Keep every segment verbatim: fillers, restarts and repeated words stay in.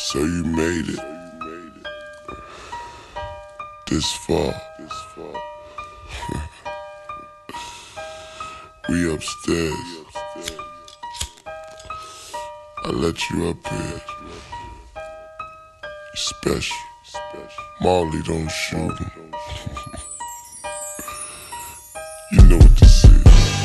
So you made it this far. We upstairs. I let you up here. You special. Marley don't shoot him. You know what this is.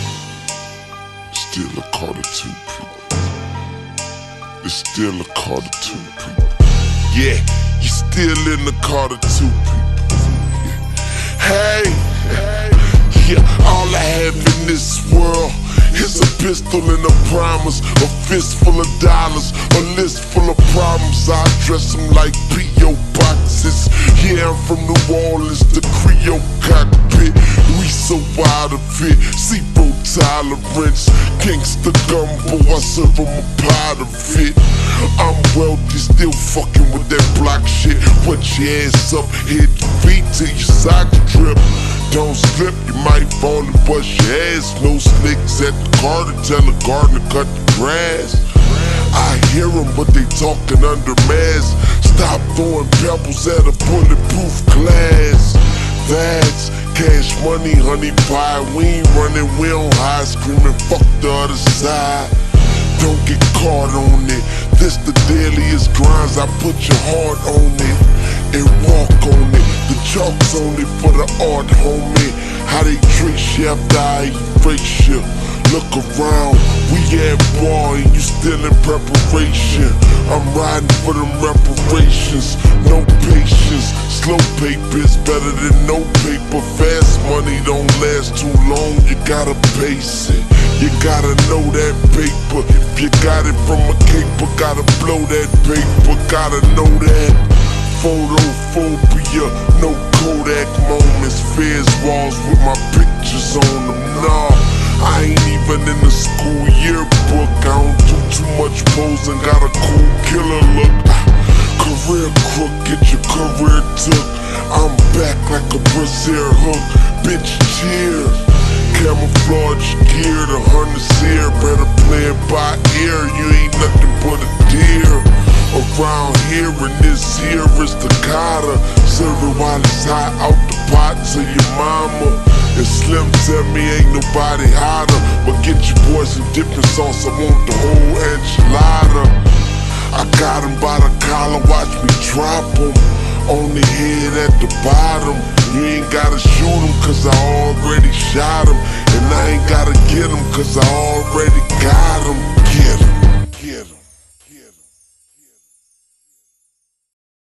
Still a Carter two people. It's still a Carter two people. Yeah, you still in the Carter two people. Hey, yeah, all I have in this world is a pistol and a promise, a fist full of dollars, a list full of problems. I dress them like P O boxes. Yeah, I'm from New Orleans, the Creole cockpit. We so out of it, zero tolerance. Gangsta gumbo, I serve them a pot of it. I'm wealthy, still fucking with that block shit. Put your ass up, hit your feet till your socks drip. Don't slip, you might fall and bust your ass. No slicks at the garden, tell the gardener cut the grass. I hear them, but they talking under mask. Stop throwing pebbles at a bulletproof glass. That's cash money, honey pie. We ain't running, we on high, screaming fuck the other side. Don't get caught on it. This the dailiest grinds. I put your heart on it and walk on it. The chalk's only for the art, homie. How they trace you after I erase you. Look around, we at war and you still in preparation. I'm riding for them reparations. No patience, slow paper is better than no paper. Fast money don't last too long, you gotta pace it. You gotta know that paper. If you got it from a caper, gotta blow that paper. Gotta know that. Photophobia, no Kodak moments. Fizz walls with my pictures on them. Nah, I ain't even in the school yearbook. I don't do too much posing, got a cool killer look. Career crook, get your career took. I'm back like a Brazil hook. Bitch, cheer. Camouflage gear, the hunters here. Better play it by ear, you ain't nothing but a deer. Around here and this here is the cotta. Serve it while it's hot out the pot to your mama. And Slim tell me ain't nobody hotter. But get your boys some dipping sauce, I want the whole enchilada. I got him by the collar, watch me drop him. On the head at the bottom. You ain't gotta shoot him cause I already shot him. And I ain't gotta get him cause I already